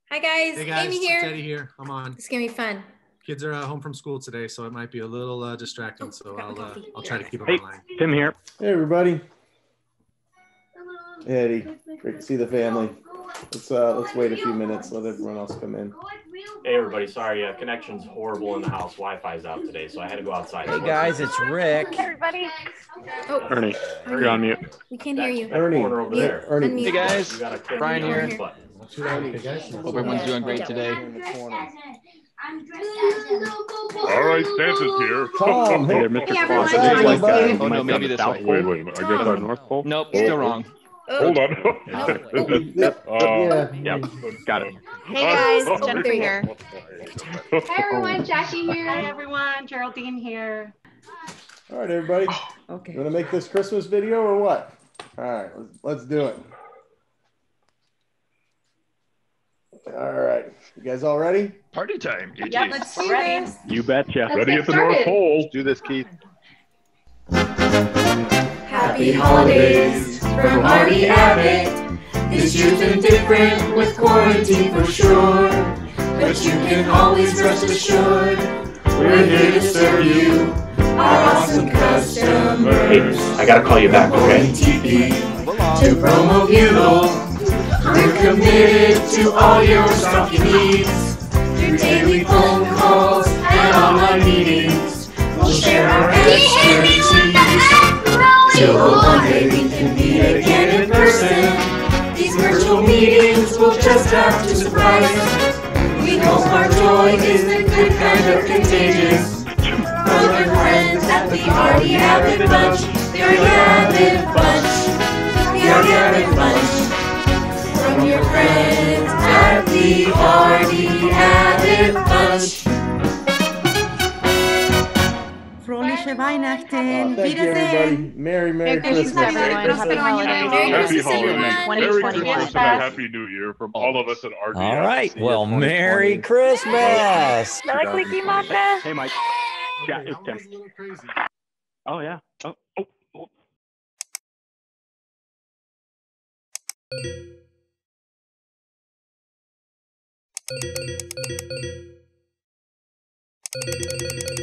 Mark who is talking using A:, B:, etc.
A: Hi guys,
B: Hey guys,
A: Amy here.
B: it's Eddie here. I'm on.
A: It's gonna be fun.
B: Kids are home from school today, so it might be a little distracting. So I'll try to keep them online.
C: Tim here.
D: Hey everybody. Hey Eddie, great to see the family. Let's wait a few minutes, let everyone else come in.
C: Hey everybody, sorry, connection's horrible in the house. Wi-Fi's out today, so I had to go outside.
E: Hey guys, it's Rick.
F: Hey everybody.
A: Oh,
C: Ernie, you're on mute.
A: we can't hear you.
D: Ernie,
C: Corner over there.
D: Ernie.
A: Unmute.
E: Hey guys,
C: You gotta click
E: Brian
C: the
E: here.
C: orange button.
E: Hope everyone's doing great today.
D: In the corner.
G: All right, Santa's here.
D: Tom,
C: Hey
D: hey,
C: there, Mr.
F: Hey,
C: Claus.
F: everyone.
D: Hey, buddy.
E: Oh no, maybe this way.
G: Wait a minute. I guess our North Pole.
E: Nope, still wrong.
G: Hold on.
D: Yep. Yeah.
C: Yep, got it.
F: Hey guys,
G: Oh,
F: Jennifer
A: there you
F: here.
H: Hi everyone, Jackie here.
F: Hi everyone, Geraldine here.
D: All right, everybody.
F: Okay.
D: You want to make this Christmas video or what? All right, let's do it. All right, you guys all ready?
G: Party time.
F: Yep, let's do this.
C: You betcha.
H: Let's
G: Ready
H: get
G: at the North
H: started.
G: Pole. Do this, Keith.
A: Happy holidays from Marty Abbott. This year's been different with quarantine for sure, but you can always rest assured we're here to serve you, our awesome customers.
C: I gotta call you back, okay?
A: TP to promo Butyl. We're committed to all your stocking needs, your daily phone calls and online meetings. We'll share our expertise. Till one day we can meet again in person. These virtual meetings will just have to surprise. We hope our joy is the good kind of contagious. From your friends at the Artie Abbott Bunch, the Artie Abbott Bunch, the Artie Abbott Bunch. From your friends at the Artie Abbott Bunch.
F: Frohliche Weihnachten.
D: Thank you, everybody. Merry
F: Christmas,
D: Christmas.
F: everyone. Happy holidays.
A: Merry
G: Happy
A: Christmas,
G: holidays.
A: everyone.
G: Merry
F: 2020.
G: Christmas and a Happy New Year from all of us at RDS.
I: All right.
D: See you
I: Well,
D: 2020.
I: Merry Christmas.
F: Malakiki Maka.
C: Hey, Mike. Yeah,
B: That
C: it's Tim.
B: was a little crazy.
C: Oh, yeah. Oh.